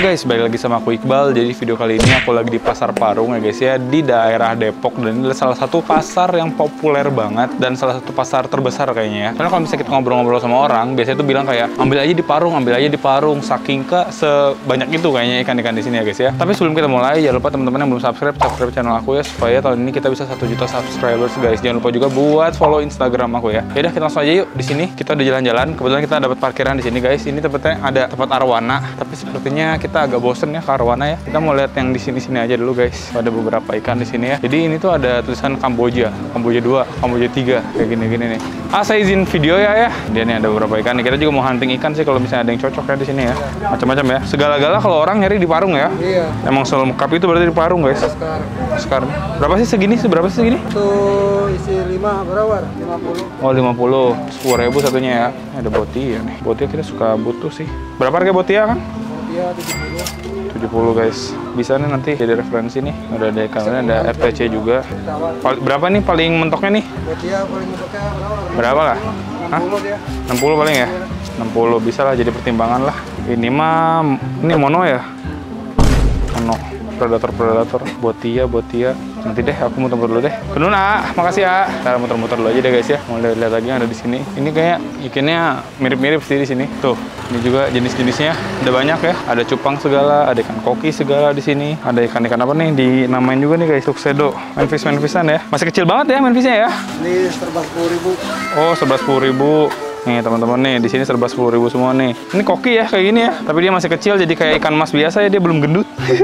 guys, balik lagi sama aku Iqbal. Jadi video kali ini aku lagi di Pasar Parung ya guys ya, di daerah Depok. Dan ini adalah salah satu pasar yang populer banget dan salah satu pasar terbesar kayaknya ya. Karena kalau misalnya kita ngobrol-ngobrol sama orang, biasanya tuh bilang kayak ambil aja di Parung, ambil aja di Parung. Saking ke sebanyak itu kayaknya ikan-ikan di sini ya guys ya. Tapi sebelum kita mulai, jangan lupa teman-teman yang belum subscribe channel aku ya, supaya tahun ini kita bisa 1 juta subscribers guys. Jangan lupa juga buat follow Instagram aku ya. Yaudah, kita langsung aja yuk. Di sini kita udah jalan-jalan. Kebetulan kita dapat parkiran di sini guys. Ini tempatnya ada tempat arwana, tapi sepertinya kita agak bosen ya ke arwana ya. Kita mau lihat yang di sini-sini aja dulu guys. Ada beberapa ikan di sini ya. Jadi ini tuh ada tulisan Kamboja, Kamboja 2, Kamboja 3 kayak gini-gini nih. Saya izin video ya. Dia nih ada beberapa ikan nih. Kita juga mau hunting ikan sih kalau misalnya ada yang cocok ya di sini ya. Macam-macam ya. Segala-gala kalau orang nyari di Parung ya. Iya. Emang selengkap itu berarti di Parung guys. Sekarang. Berapa sih segini? Berapa sih segini? Tuh isi 5 berapa? 50. Oh 50, 10.000 satunya ya. Ada botia nih. Botia kita suka butuh sih. Berapa harga botia kan? Botia 70 guys. Bisa nih nanti jadi referensi nih. Ada ikannya, ada FTC juga. Berapa nih paling mentoknya nih? Botia paling mentoknya berapa lah? 60 dia. 60 paling ya? 60 bisa lah jadi pertimbangan lah. Ini mah ini mono ya? Mono. Predator, botia. Nanti deh, aku muter-muter dulu deh. Penuh nak, makasih ya. Kita muter-muter dulu aja deh guys ya. Mau lihat lagi yang ada di sini. Ini kayak ikannya mirip-mirip sih di sini. Tuh, ini juga jenis-jenisnya ada banyak ya. Ada cupang segala, ada ikan koki segala di sini. Ada ikan-ikan apa nih? Dinamain juga nih guys, tuxedo. Manfish-an ya. Masih kecil banget ya manfishnya ya. Ini serba 10.000. Oh, serba 10.000. Nih teman-teman nih, di sini serba 10.000 semua nih. Ini koki ya kayak gini ya, tapi dia masih kecil jadi kayak ikan mas biasa ya, dia belum gendut.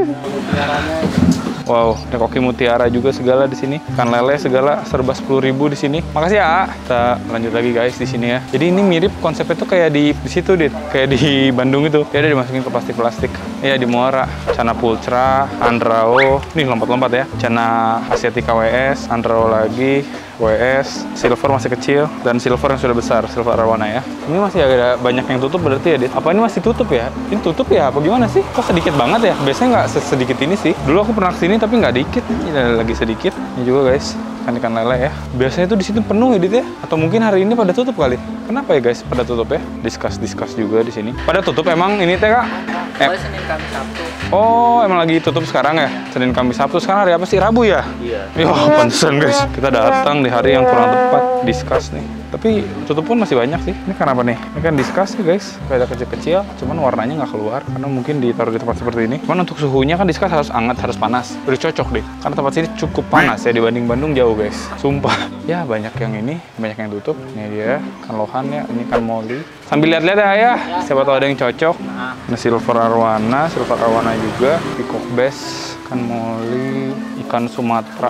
Wow, ada koki mutiara juga segala di sini. Ikan lele segala serba 10.000 di sini. Makasih ya. Kita lanjut lagi guys di sini ya. Jadi ini mirip konsepnya tuh kayak di situ deh, kayak di Bandung itu. Ya udah dimasukin ke plastik-plastik. Iya di Muara, Cana Pulcra, Andrao. Nih lompat-lompat ya. Cana Asiatica WS, Andrao lagi. WS, silver masih kecil, dan silver yang sudah besar, silver arwana ya. Ini masih ada banyak yang tutup berarti ya, Dit? Apa ini masih tutup ya? Ini tutup ya? Apa gimana sih? Kok sedikit banget ya? Biasanya nggak sedikit ini sih. Dulu aku pernah kesini tapi nggak dikit. Ini ada lagi sedikit. Ini juga guys, ikan lele ya. Biasanya tuh di situ penuh ya, Dit ya? Atau mungkin hari ini pada tutup kali? Kenapa ya guys pada tutup ya? Discuss juga di sini. Pada tutup emang ini teh Kak? Senin, Kamis, Sabtu. Oh, emang lagi tutup sekarang ya? Senin, Kamis, Sabtu. Sekarang hari apa sih? Rabu ya? Iya. Yo, pantesan guys. Kita datang di hari yang kurang tepat. Discuss nih. Tapi tutup pun masih banyak sih. Ini kan apa nih? Ini kan discuss ya guys. Kayak kecil-kecil, cuman warnanya nggak keluar. Karena mungkin ditaruh di tempat seperti ini. Cuman untuk suhunya kan discuss harus hangat, harus panas. Udah cocok deh. Karena tempat sini cukup panas ya dibanding Bandung jauh guys. Sumpah. Ya banyak yang ini, banyak yang tutup. Ini dia, kan lohan ya. Ini kan molly. Sambil lihat-lihat ya. Siapa tahu ada yang cocok. Nah, silver arwana juga. Peacock bass, ikan molly, ikan Sumatera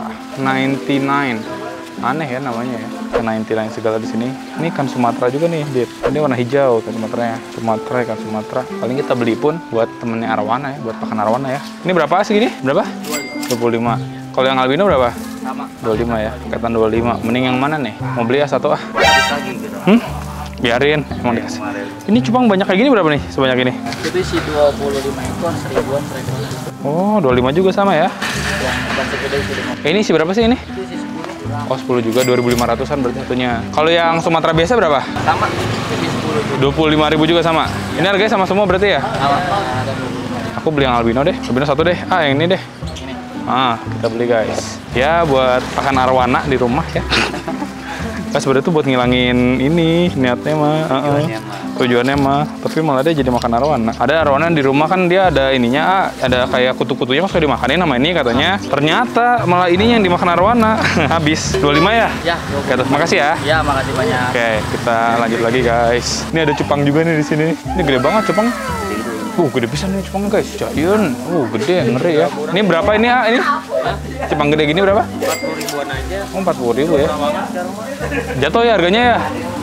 99. Aneh ya namanya ya. Ikan 99 segala di sini. Ini ikan Sumatera juga nih, Dit. Ini warna hijau ikan Sumateranya. Ikan Sumatera. Paling kita beli pun buat temennya arwana ya, buat pakan arwana ya. Ini berapa segini? Berapa? 25. Kalau yang albino berapa? Sama. 25 ya. Kaitan 25. Mending yang mana nih? Mau beli ya satu ah? Lagi gitu. Biarin, emang dikasih. Ini cupang banyak kayak gini berapa nih sebanyak ini? Itu isi 25 ekor, 1.000-an. Oh, 25 juga sama ya? Yang bangsa gede itu 50. Ini isi berapa sih ini? Itu isi 10. Oh, 10 juga, 2.500-an berarti satunya. Kalau yang Sumatera biasa berapa? Sama, isi 10 juga. 25.000 juga sama. Ini harganya sama semua berarti ya? Sama, ada 25. Aku beli yang albino deh. Albino satu deh. Yang ini deh. Ini. Kita beli guys. Ya, buat pakan arwana di rumah ya. Sebenarnya tuh buat ngilangin ini niatnya mah, tujuannya mah, tapi malah dia jadi makan arwana. Ada arwana di rumah kan dia ada ininya, ada kayak kutu-kutunya pas dimakanin sama ini katanya. Ternyata malah ininya yang dimakan arwana. Habis 25 ya? Ya. Oke, makasih ya. Ya, makasih banyak. Oke, kita lanjut lagi guys. Ini ada cupang juga nih di sini. Ini gede banget cupang. Gede pisan nih cupang guys. Jayun. Gede, ngeri ya. Ini berapa ini ya? Ini cupang gede gini berapa? 40.000-an aja. Oh, 40.000 ya. Jatuh ya harganya ya?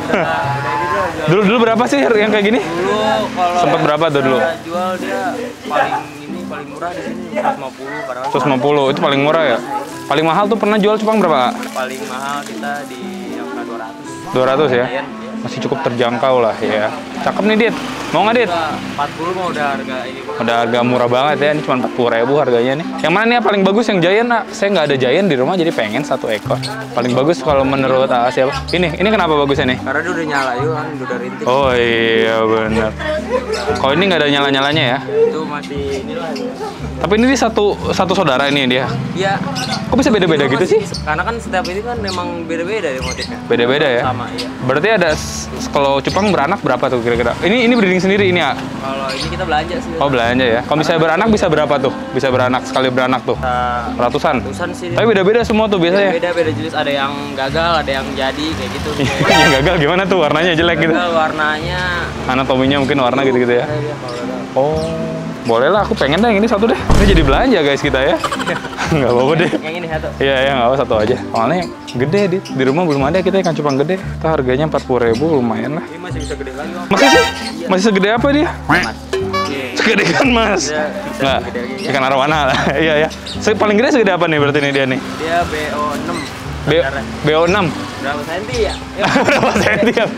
Dulu berapa sih yang kayak gini? Dulu kalau sempat berapa tuh dulu? Jual dia paling murah di sini 150 padahal. 150 itu paling murah ya? Paling mahal tuh pernah jual cupang berapa? Paling mahal kita di angka 200. 200 ya? masih cukup terjangkau lah ya. Cakep nih Dit, mau nggak Dit? 40 mah udah harga ini Bang. Udah harga murah banget ya, ini cuma 40.000 harganya nih. Yang mana nih yang paling bagus? Yang Giant nak? Saya nggak ada Giant di rumah jadi pengen 1 ekor. Paling bagus kalau menurut siapa? Ini kenapa bagusnya nih? Karena dia udah nyala yuk kan, udah rintik. Oh iya benar. Kalau ini nggak ada nyala-nyalanya ya? Itu masih inilah. Tapi ini satu saudara ini dia. Iya. Kok bisa beda-beda gitu sih? Karena kan setiap ini kan memang beda-beda ya motifnya. Beda-beda ya? Sama, iya. Berarti ada kalau cupang beranak berapa tuh kira-kira? Ini breeding sendiri ini ya? Kalau ini kita belanja sih. Oh belanja ya? Kalau misalnya beranak bisa berapa tuh? Bisa beranak sekali beranak tuh? Ratusan? Ratusan sih. Tapi beda-beda semua tuh biasanya? Beda-beda jenis, ada yang gagal, ada yang jadi kayak gitu. Yang gagal gimana tuh? Warnanya jelek gitu? Gagal warnanya. Anatominya mungkin warna gitu-gitu ya? Iya, kalau gagal. Oh, boleh lah. Aku pengen deh yang ini satu deh. Ini jadi belanja guys kita ya. Nggak apa-apa deh. Yang ini satu. Iya, ya nggak apa satu aja. Soalnya gede di rumah belum ada kita ikan cupang gede. Itu harganya 40.000 lumayan lah. Ini masih bisa gede lagi Bang. Masih sih? Masih segede apa dia? Mas. Segede kan mas? Dia bisa Nggak, segede lagi. ikan arwana lah. Iya ya. Paling gede segede apa nih berarti nih dia nih? Dia BO6. BO6. Berapa senti ya? Berapa senti ya?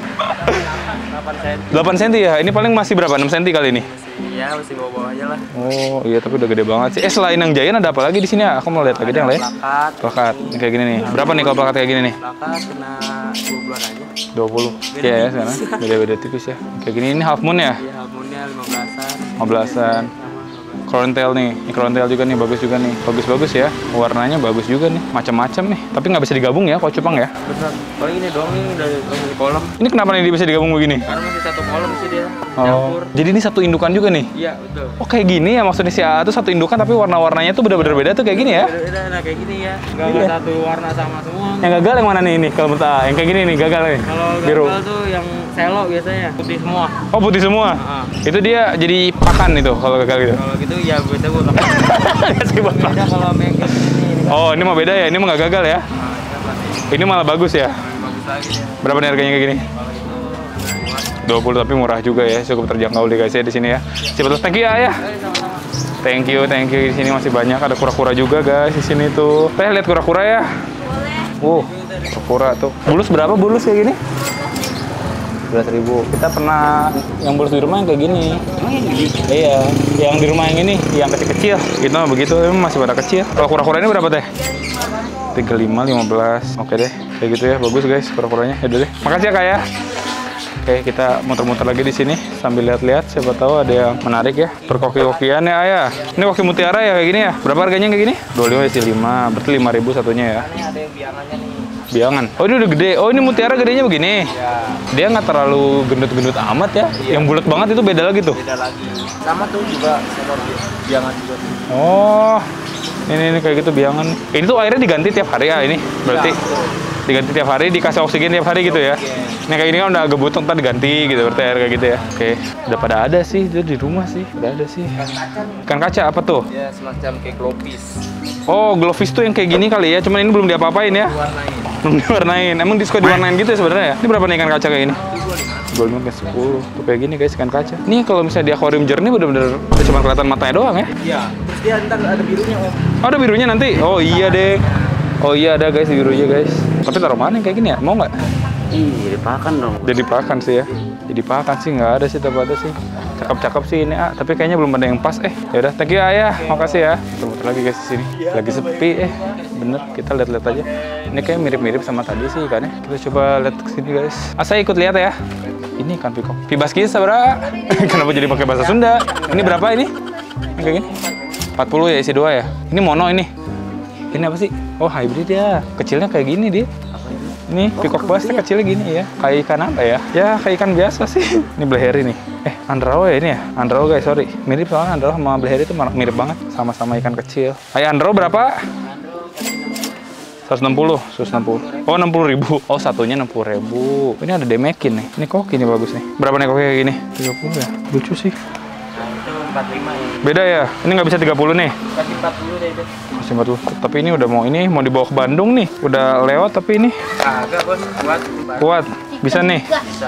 8 senti. 8 senti ya? Ini paling masih berapa? 6 senti kali ini? Iya, masih bawa-bawa aja lah. Oh iya, tapi udah gede banget sih. Selain yang Giant ada apa lagi di sini ya? Aku mau lihat lagi deh yang lain. Plakat. Plakat, ini kayak gini nih. Berapa nih kalau plakat kayak gini nih? Plakat kena 2 bulan aja. 20. Iya ya sekarang. Beda-beda tipis ya. Kayak gini ini half moon ya? Iya, harmonia 15-an. 15-an. Crown tail nih. Ini crown tail juga nih, bagus juga nih. Bagus-bagus ya. Warnanya bagus juga nih. Macam-macam nih. Tapi nggak bisa digabung ya kalau cupang ya? Bener. Paling ini doang nih udah di kolom. Ini kenapa nih dia bisa digabung begini? Karena masih satu kolom sih dia. Oh. Campur. Jadi ini satu indukan juga nih? Iya, betul. Oh kayak gini ya maksudnya si A itu satu indukan tapi warna-warnanya tuh bener-bener beda tuh kayak gini ya? Beda-beda, nah kayak gini ya. Nggak Iya. satu warna sama semua. Yang gagal yang mana nih ini kalau menurut A? Yang kayak gini nih gagal nih? Kalau Biru. gagal tuh yang selo biasanya putih semua. Oh putih semua? Heeh. Itu dia jadi pakan itu kalau gagal gitu? Kalau gitu ya biasanya buat apa? Kasih buat pakan. Beda kalau yang kayak gini. Oh ini mah beda ya? Ini mah nggak gagal ya? Nah, kita pasti Ini malah bagus ya? bagus lagi ya. Berapa nih harganya kayak gini? Kalau itu 20 tapi murah juga ya, cukup terjangkau deh guys ya di sini ya. Siapa tuh? Thank you ya. sama-sama. Thank you. Di sini masih banyak, ada kura-kura juga guys di sini tuh. Teh lihat kura-kura ya. Kura-kura tuh. Bulus berapa bulus kayak gini? 11.000. Kita pernah yang bulus di rumah yang kayak gini. Iya, yang di rumah yang ini, yang kecil-kecil. Gitu mah begitu, emang masih pada kecil. Kalau kura-kura ini berapa teh? 35, 15. Oke deh, kayak gitu ya. Bagus guys kura-kuranya. Ya udah deh. Makasih ya Kak ya. Oke, kita muter-muter lagi di sini sambil lihat-lihat. Siapa tahu ada yang menarik ya. Perkoki-kokian ya, Ayah. Ini koki mutiara ya kayak gini ya. Berapa harganya kayak gini? 25 isi 5. Berarti 5.000 satunya ya. Ini ada yang biangannya nih. Biangan. Oh, ini udah gede. Oh, ini mutiara gedenya begini. Ya, Dia nggak terlalu gendut-gendut amat ya. Iya. Yang bulat banget itu beda lagi tuh. beda lagi. Sama tuh juga sama biangan juga. Oh. Ini kayak gitu biangan. Ini tuh airnya diganti tiap hari ya ini. Berarti Ya, betul. diganti tiap hari, dikasih oksigen tiap hari gitu ya. Ini kayak gini kan udah agak butuh, ntar diganti gitu, berarti air kayak gitu ya. Oke, udah pada ada sih, itu di rumah sih, udah ada sih. Ikan kaca apa tuh? Ya semacam kayak globis. Oh, glowfish tuh yang kayak gini kali ya, cuman ini belum diapa-apain ya. Warnain. Belum diwarnain, emang suka diwarnain gitu ya sebenarnya ya? Ini berapa nih ikan kaca kayak gini? 25 ke 10, tuh kayak gini guys ikan kaca. Ini kalau misalnya di akuarium jernih bener-bener cuma kelihatan matanya doang ya. Iya. Terus dia ntar ada birunya om. Oh, ada birunya nanti? Oh iya deh. Oh iya ada guys birunya guys. Tapi taruh mana yang kayak gini ya? Mau nggak? Iya, dipakan dong. Jadi pakan sih ya. Jadi pakan sih nggak ada sih ada sih. Cakep-cakep sih ini tapi kayaknya belum ada yang pas. Ya udah, thank you Ayah. Makasih ya. Muter lagi guys di sini. Lagi sepi bener. Kita lihat-lihat aja. Ini kayak mirip-mirip sama tadi sih ikannya. Kita coba lihat ke sini guys. Saya ikut lihat ya. Ini ikan pikok. Pibaskis berapa? Kenapa jadi pakai bahasa Sunda? Ini berapa ini? Ini kayak gini? 40 ya isi 2 ya. Ini mono ini. Ini apa sih? Oh hybrid ya. Kecilnya kayak gini dia. Ini pikok plastik kecilnya gini ya. Kayak ikan apa ya? Ya kayak ikan biasa sih. Ini beleheri nih. Andrao ya ini ya? Andrao guys, sorry. Mirip soalnya Andrao sama beleheri itu mirip banget. Sama-sama ikan kecil. Ayo Andrao berapa? 160. Oh 60.000. Oh satunya 60.000. Ini ada demekin nih. Ini koki nih bagus nih. Berapa nih koki kayak gini? 30 ya. Lucu sih. Nah, itu 45 ya. Beda ya? Ini nggak bisa 30 nih? Kasih 40 deh itu. Masih 40. Tapi ini udah mau dibawa ke Bandung nih. Udah lewat tapi ini Agak bos, kuat. kuat. Bisa nih. Bisa.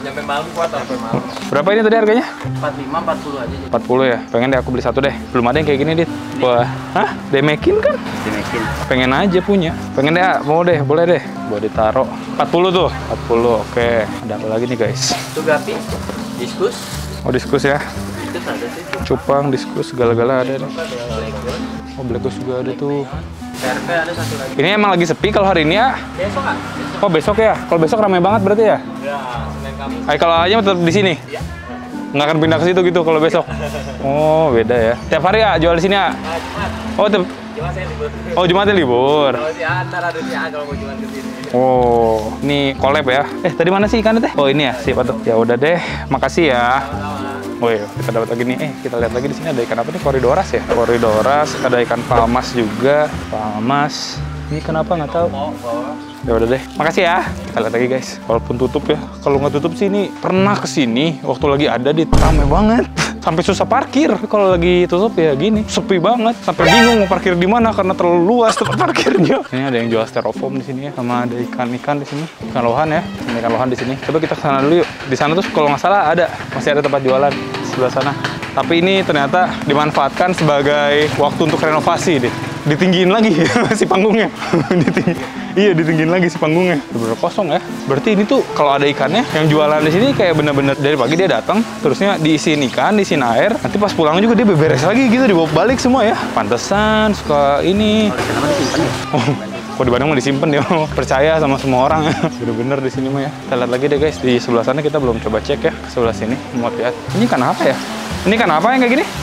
Sampai malam kuat sampai malam. Berapa ini tadi harganya? 45 40 aja. 40 ya? Pengen deh aku beli satu deh. Belum ada yang kayak gini, Dit. Wah, hah? Demekin kan? Dimekin. Pengen aja punya. Pengen deh, mau deh, boleh deh. Buat ditaruh. 40 tuh. 40, oke. Ada apa lagi nih, guys? Itu gapi. Diskus. Oh, diskus ya. Diskus ada sih. Cupang, diskus, segala-gala ada nih. Blackgold. Oh, Black Goose juga ada tuh. PRP ada satu lagi. Ini emang lagi sepi kalau hari ini ya? Besok kan? Oh, besok ya? Kalau besok ramai banget berarti ya? Ya, Senin Kamis. Kalau aja tetap di sini? Iya. Nggak akan pindah ke situ gitu kalau besok? Oh, beda ya. Tiap hari ya jual di sini ya? Jumat. Oh, Jumat saya libur. oh Jumatnya libur. Kalau si Antar ada si A kalau mau jualan ke sini. Oh, ini collab ya? Tadi mana sih ikannya teh? Oh, ini ya, siapa tuh? Ya udah deh, makasih ya. Sama-sama. Oh iya, kita dapat lagi nih. Kita lihat lagi di sini ada ikan apa nih? Koridoras ya? Koridoras, ada ikan palmas juga. Palmas. Ini kenapa nggak tahu? Ya udah deh. Makasih ya. Kita lihat lagi guys. Walaupun tutup ya. Kalau nggak tutup sih ini pernah kesini waktu lagi ada di ramai banget. Sampai susah parkir. Kalau lagi tutup ya gini, sepi banget. Sampai bingung mau parkir di mana karena terlalu luas tempat parkirnya. Ini ada yang jual styrofoam di sini ya, sama ada ikan-ikan di sini. Ikan lohan ya. Ini ikan lohan di sini. Coba kita ke sana dulu yuk. Di sana tuh kalau nggak salah ada, masih ada tempat jualan sebelah sana. Tapi ini ternyata dimanfaatkan sebagai waktu untuk renovasi deh. Ditinggiin lagi si panggungnya. Iya, ditinggiin lagi si panggungnya. Bener kosong ya. Berarti ini tuh kalau ada ikannya yang jualan di sini kayak bener-bener dari pagi dia datang, terusnya diisiin ikan, diisiin air. Nanti pas pulang juga dia beberes lagi gitu, dibawa balik semua ya. Pantesan suka ini. Oh, kok di Bandung mah disimpan ya. Percaya sama semua orang ya. Bener-bener di sini mah ya. Kita lihat lagi deh guys. Di sebelah sana kita belum coba cek ya. Ke sebelah sini mau lihat. Ini ikan apa ya? Ini ikan apa yang kayak gini?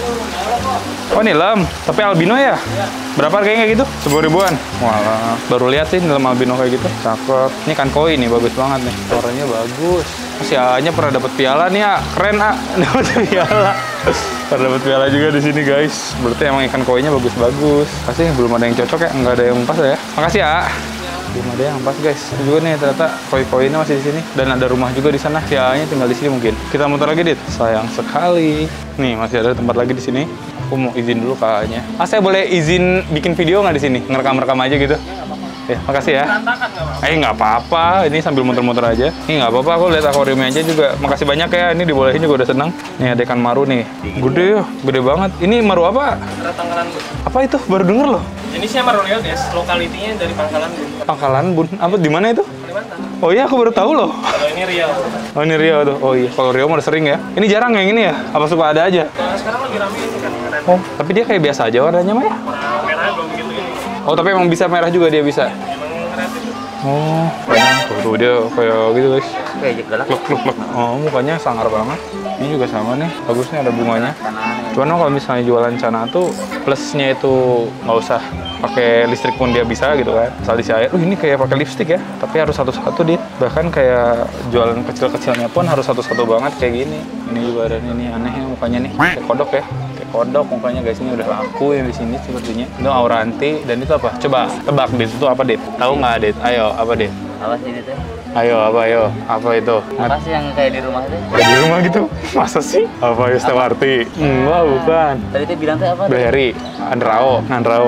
Oh, nilam, tapi albino ya? Berapa harganya kayak gitu? 10 ribuan? Walah, baru lihat sih nilam albino kayak gitu. Cakep. Ini ikan koi nih, bagus banget nih. Warnanya bagus. Si A-nya pernah dapat piala nih ya, keren A. Dapat piala. Pernah dapat piala juga di sini guys. Berarti emang ikan koinya bagus-bagus. Pasti belum ada yang cocok ya, nggak ada yang pas ya. Makasih ya. Belum ada yang pas guys. Ini juga nih ternyata koi-koinya masih di sini dan ada rumah juga di sana. Si A-nya tinggal di sini mungkin. Kita muter lagi, Dit. Sayang sekali. Nih masih ada tempat lagi di sini. Aku mau izin dulu kakaknya. Saya boleh izin bikin video nggak di sini? Ngerekam-rekam aja gitu. Ya, makasih ya. Nggak apa-apa. Ini sambil muter-muter aja. Nggak apa-apa. Aku lihat akuariumnya aja juga. Makasih banyak ya. Ini dibolehin juga udah senang. Nih ada ikan maru nih. Gede ya, gede banget. Ini maru apa? Pangkalan Bun. Apa itu? Baru denger loh. Ini sih Marolio guys. Lokalitinya dari Pangkalan Bun. Pangkalan Bun. Apa di mana itu? Kalimantan. Oh iya, aku baru tahu loh. Kalau ini Riau. Oh ini Riau tuh. Oh iya, kalau Riau mah udah sering ya. Ini jarang yang ini ya? Apa suka ada aja? Nah, sekarang lagi rame ini kan keren. Oh, tapi dia kayak biasa aja warnanya mah ya? Warna merah belum begitu ini. Oh, tapi emang bisa merah juga dia bisa. Emang kreatif. Oh, tuh dia kayak gitu guys. Kayak galak. Luk. Oh, mukanya sangar banget. Ini juga sama nih, bagusnya ada bunganya. Cuman kalau misalnya jualan cana tuh plusnya itu nggak usah pakai listrik pun dia bisa gitu kan. Asal diisi air. Ini kayak pakai lipstick ya, tapi harus satu-satu Dit. Bahkan kayak jualan kecil-kecilnya pun harus satu-satu banget kayak gini. Ini juga ada ini aneh ya mukanya nih, kayak kodok ya. Kayak kodok mukanya guys, ini udah laku yang di sini sepertinya. Itu auranti dan itu apa? Coba tebak Dit, itu apa Dit? Tahu nggak Dit? Ayo, apa Dit? Apa sih ini teh? Ayo, apa itu? Apa sih yang kayak di rumah teh? Di rumah gitu? Masa sih? Apa Yustewarti? Enggak, bukan. Tadi teh bilang teh apa? Blueberry, Andrao.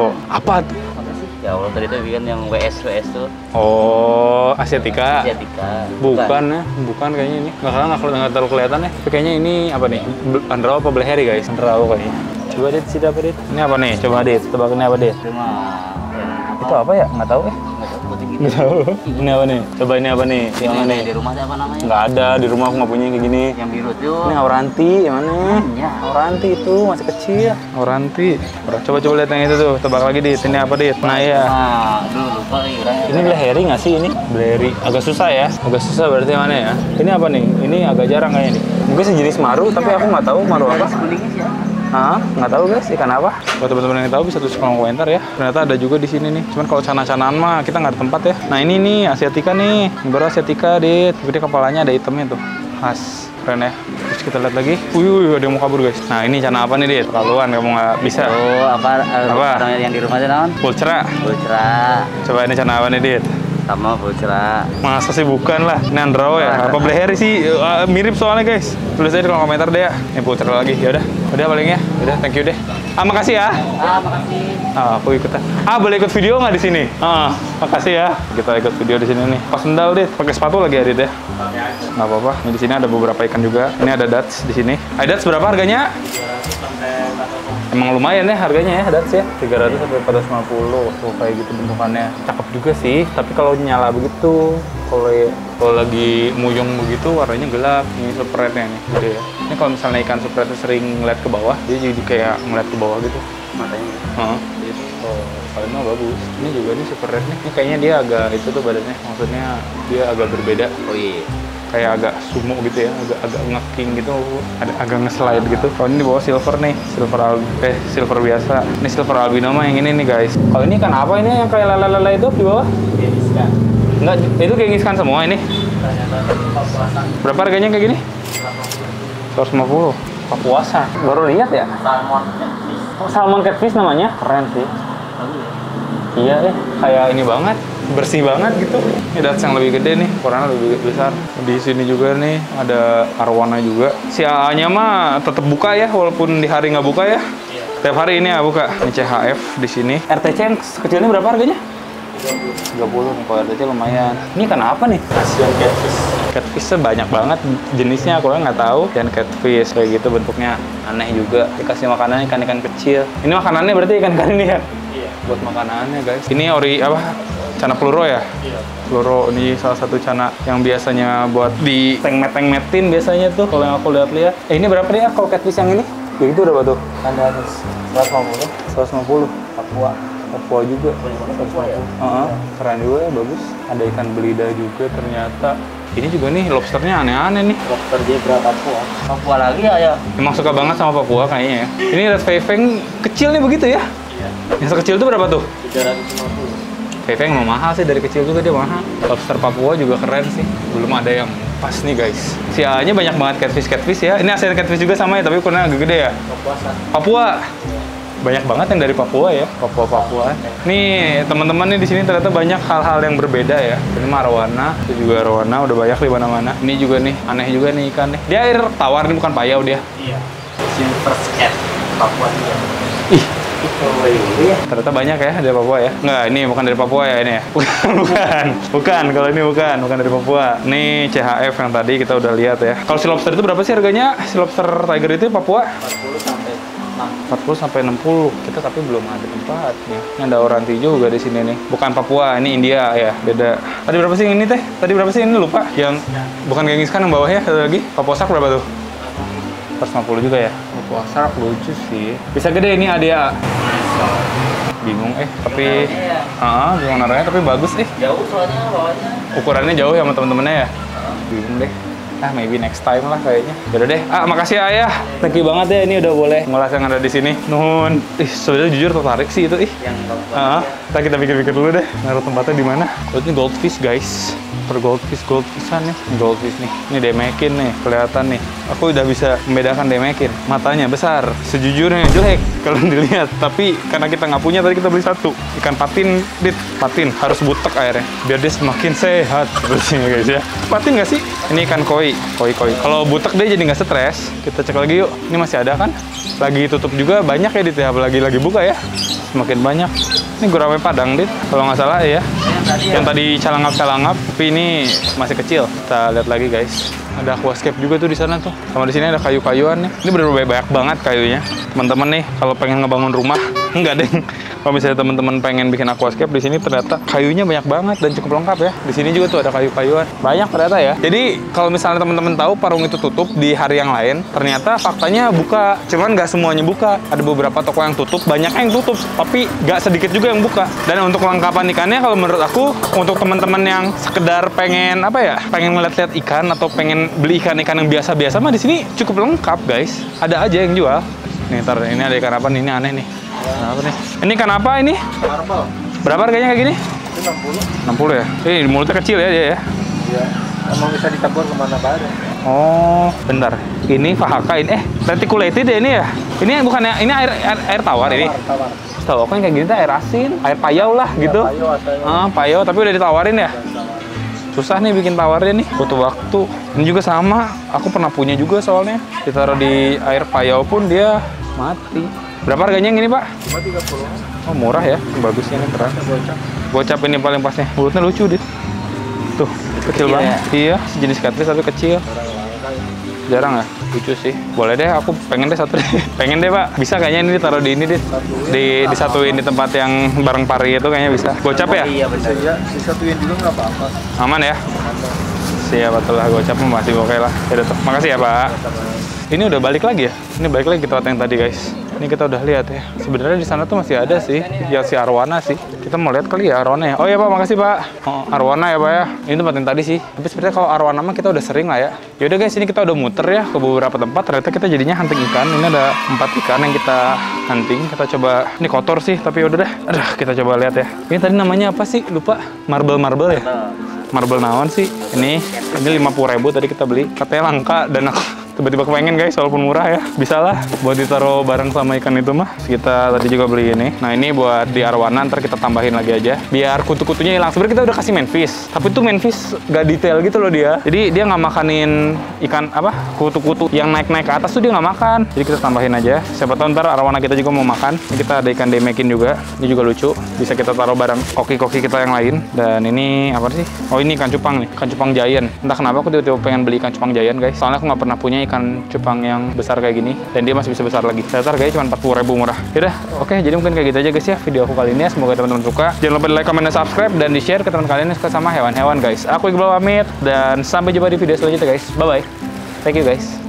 Apa tuh? Apa sih? Ya Allah, tadi teh bilang yang WS tuh. Oh, Asiatica. Asiatica. Bukan ya, bukan kayaknya ini. Nggak terlalu kelihatan ya. Tapi kayaknya ini apa nih? Andrao apa Blueberry guys? Andrao kayaknya. Coba Dit, sini apa Dit? Ini apa nih? Coba Dit, tebak ini apa Dit? Cuma Itu apa ya? Nggak tahu ya. Nggak tahu. Ini apa nih? Coba ini apa nih? Yang mana nih? Di rumah teh apa namanya? Nggak ada, di rumah aku nggak punya yang kayak gini. Yang biru tuh. Ini auranti, yang mana? Ya. Auranti itu masih kecil. Auranti. Coba lihat yang itu tuh. Tebak lagi Dit. Ini apa Dit? Nah ya. Dulu lupa lagi. Ini Blueberry nggak sih ini? Blueberry. Agak susah ya. Agak susah berarti mana ya? Ini apa nih? Ini agak jarang kayaknya nih. Mungkin sejenis maru, tapi aku nggak tahu maru apa. Kuningnya sih ya. Nggak tahu guys, ikan apa? Buat teman-teman yang tahu bisa tulis kolom komentar ya. Ternyata ada juga di sini nih. Cuman kalau cana-canaan mah kita nggak ada tempat ya. Nah ini nih Asiatica nih. Ini baru Asiatica Dit. Tapi dia kepalanya ada hitamnya tuh. Khas. Keren ya. Terus kita lihat lagi. Ada yang mau kabur guys. Nah ini cana apa nih Dit? Kaluan kamu nggak bisa. Oh, apa? Yang di rumah teh naon? Pulcra. Pulcra. Coba ini cana apa nih Dit? Sama Pulcra. Masa sih bukan lah. Ini Andrao ya? Apa Blueberry sih? Mirip soalnya guys. Tulis aja di kolom komentar deh ya. Ini Pulcra lagi. Ya udah paling ya. Udah, thank you deh. Makasih ya. Makasih. Aku ikut. Boleh ikut video nggak di sini? Makasih ya. Kita ikut video di sini nih. Pas sendal deh, pakai sepatu lagi Adit ya. Nggak apa-apa. Ini di sini ada beberapa ikan juga. Ini ada Dats di sini. Dats berapa harganya? Emang lumayan ya harganya ya Dats ya. 300 sampai 450. Tuh kayak gitu bentukannya. Cakep juga sih. Tapi kalau nyala begitu, kalau lagi muyung begitu warnanya gelap. Ini super red-nya nih. Gede ya. Ini kalau misalnya ikan super red sering ngeliat ke bawah, dia jadi kayak ngeliat ke bawah gitu. Matanya. Kalau mah bagus. Ini juga nih super red nih. Ini kayaknya dia agak itu tuh badannya. Maksudnya dia agak berbeda. Oh iya. Kayak agak sumo gitu ya, agak ngeking gitu, agak nge-slide gitu. Kalau ini di bawah silver nih, silver biasa. Ini silver albino mah yang ini nih guys. Kalau ini kan apa ini yang kayak lele-lele itu di bawah? Gengiskan. Enggak, itu gengiskan semua ini. Berapa harganya kayak gini? 150. Papuasa. Baru lihat ya? Salmon catfish. Salmon catfish namanya? Keren sih. Iya kayak ini banget, bersih banget gitu. Ini Dats yang lebih gede nih, ukurannya lebih besar. Di sini juga nih ada arwana juga. Si AA-nya mah tetap buka ya, walaupun di hari nggak buka ya. Iya. Tiap hari ini ya buka. Ini CHF di sini. RTC yang kecilnya berapa harganya? 30 nih, kalau RTC lumayan. Ini ikan apa nih? Asian catfish. Catfishnya banyak banget jenisnya, aku nggak tahu. Dan catfish kayak gitu bentuknya aneh juga. Dikasih makanannya ikan-ikan kecil. Ini makanannya berarti ikan-ikan ini ya? Iya. Buat makanannya guys. Ini cana peluro ya? Iya. Peluro ini salah satu cana yang biasanya buat di tengmet-tengmetin biasanya tuh kalau yang aku lihat-lihat. Ini berapa nih ya kalau catfish yang ini? Ya itu berapa tuh? Ada 150. 150. Papua juga. Keren juga ya, bagus. Ada ikan belida juga ternyata. Ini juga nih lobsternya aneh-aneh nih. Lobster Zebra Papua. Papua lagi ya? Emang suka banget sama Papua kayaknya ya. Ini red fei-feng kecil nih begitu ya? Iya. Yang sekecil itu berapa tuh? 350. Fei-feng emang mahal sih, dari kecil juga dia mahal. Lobster Papua juga keren sih. Belum ada yang pas nih guys. Si A-nya banyak banget catfish ya. Ini Asian catfish juga sama ya, tapi ukurannya agak gede ya. Papua. Banyak banget yang dari Papua ya, Papua. Nih teman-teman nih di sini ternyata banyak hal-hal yang berbeda ya. Ini mah arwana, itu juga arwana, udah banyak di mana-mana. Ini juga nih, aneh juga nih ikan nih. Dia air tawar nih, bukan payau dia. Iya. Silver scat Papua juga. Ih, ternyata banyak ya dari Papua ya. Nggak, ini bukan dari Papua ya ini ya. Bukan. Kalau ini bukan dari Papua. Nih CHF yang tadi kita udah lihat ya. Kalau si lobster itu berapa sih harganya? Si lobster tiger itu Papua? 40 sampai 60. Kita tapi belum ada tempatnya. Ini ada oranti juga di sini nih. Bukan Papua, ini India ya, beda. Tadi berapa sih ini teh? Tadi berapa sih ini lupa? Yang bukan gengiskan yang bawahnya ada lagi. Papuasak berapa tuh? 150 juga ya. Papuasak lucu sih. Bisa gede ini ADA. Bingung tapi bingung naruhnya tapi bagus Jauh soalnya bawahnya. Ukurannya jauh ya sama temen-temennya ya. Bingung deh. Maybe next time lah kayaknya. Yaudah deh. Makasih Ayah. Thank you banget ya, ini udah boleh ngulas yang ada di sini. Nuhun. Sebenarnya jujur tertarik sih itu Yang kita pikir-pikir dulu deh. Naruh tempatnya di mana. Ini goldfish guys. Per goldfishan nih. Goldfish nih. Ini demekin nih, kelihatan nih. Aku udah bisa membedakan demekin. Matanya besar. Sejujurnya jelek kalau dilihat. Tapi karena kita nggak punya, tadi kita beli satu. Ikan patin, patin harus butek airnya biar dia semakin sehat. Sepertinya guys ya. Patin nggak sih? Ini ikan koi. Kalau butek dia jadi nggak stres. Kita cek lagi yuk. Ini masih ada kan? Lagi tutup juga banyak ya Dit ya. Lagi buka ya. Semakin banyak. Ini gurame Padang Dit. Kalau nggak salah ya. Yang tadi calangap. Tapi ini masih kecil. Kita lihat lagi guys. Ada aquascape juga tuh di sana tuh. Sama di sini ada kayu-kayuan nih. Ini bener-bener banyak banget kayunya. Teman-teman nih kalau pengen ngebangun rumah, enggak deh. Kalau misalnya teman-teman pengen bikin aquascape di sini ternyata kayunya banyak banget dan cukup lengkap ya. Di sini juga tuh ada kayu-kayuan. Banyak ternyata ya. Jadi kalau misalnya teman-teman tahu parung itu tutup di hari yang lain, ternyata faktanya buka. Cuman nggak semuanya buka. Ada beberapa toko yang tutup, banyak yang tutup, tapi nggak sedikit juga yang buka. Dan untuk kelengkapan ikannya kalau menurut aku, untuk teman-teman yang sekedar pengen pengen ngeliat-liat ikan atau pengen beli ikan-ikan yang biasa-biasa mah di sini cukup lengkap guys. Ada aja yang jual. Nih ntar ini ada ikan apa nih? Ini aneh nih. Apa nih? Ini ikan apa ini? Marble. Berapa harganya kayak gini? 60. 60 ya? Ini mulutnya kecil ya dia ya? Iya. Emang bisa ditabur kemana aja. Oh, bentar. Ini fahaka ini. Reticulated ya ini ya? Ini bukan ya? Ini air tawar ini? Tawar. Tahu kan kayak gini tuh air asin, air payau lah gitu. Payau asalnya. Payau tapi udah ditawarin ya? Susah nih bikin tawarnya nih, butuh waktu. Ini juga sama, aku pernah punya juga soalnya. Ditaruh di air payau pun dia mati. Berapa harganya yang ini, Pak? Cuma 30. Oh, murah ya. Bagus ini, keren. Gocap ini paling pasnya. Mulutnya lucu, Dit. Tuh, kecil banget. Iya, sejenis catfish tapi kecil. Jarang ya? Lucu sih. Boleh deh, aku pengen deh satu deh. Pengen deh, Pak. Bisa kayaknya ini ditaruh di ini, Dit. Disatuin di tempat yang bareng pari itu kayaknya bisa. Gocap ya? Iya benar. Iya, disatuin juga nggak apa-apa. Aman ya? Siap, betul lah. Gocap masih oke lah. Ya udah tuh. Makasih ya, Pak. Ini udah balik lagi ya? Ini balik lagi ke tempat yang tadi, guys. Ini kita udah lihat ya. Sebenarnya di sana tuh masih ada sih, ya si arwana sih. Kita mau lihat kali ya arwana ya. Oh iya, Pak, makasih, Pak. Oh, arwana ya, Pak ya. Ini tempat yang tadi sih. Tapi sebenarnya kalau arwana mah kita udah sering lah ya. Yaudah guys, ini kita udah muter ya ke beberapa tempat. Ternyata kita jadinya hunting ikan. Ini ada 4 ikan yang kita hunting. Kita coba. Ini kotor sih, tapi yaudah deh. Aduh, kita coba lihat ya. Ini tadi namanya apa sih? Lupa. Marble ya. Marble naon sih? Ini 50.000 tadi kita beli. Katanya langka dan aku tiba-tiba kepengen guys, walaupun murah ya. Bisa lah buat ditaruh bareng sama ikan itu mah. Kita tadi juga beli ini. Nah, ini buat di arwana, ntar kita tambahin lagi aja. Biar kutu-kutunya hilang. Sebenarnya kita udah kasih manfish. Tapi tuh manfish gak detail gitu loh dia. Jadi dia nggak makanin ikan apa? Kutu-kutu yang naik-naik ke atas tuh dia nggak makan. Jadi kita tambahin aja. Siapa tahu ntar arwana kita juga mau makan. Ini kita ada ikan demekin juga. Ini juga lucu. Bisa kita taruh bareng koki-koki kita yang lain. Dan ini apa sih? Oh, ini ikan cupang nih. Ikan cupang giant. Entah kenapa aku tiba-tiba pengen beli ikan cupang giant guys. Soalnya aku nggak pernah punya ikan cupang yang besar kayak gini, dan dia masih bisa besar lagi. Ternyata harganya cuma 40.000, murah. Yaudah, oke, jadi mungkin kayak gitu aja guys ya video aku kali ini. Semoga teman-teman suka. Jangan lupa di like, comment, dan subscribe, dan di share ke teman kalian yang suka sama hewan-hewan guys. Aku Iqbal pamit, dan sampai jumpa di video selanjutnya guys. Bye bye. Thank you guys.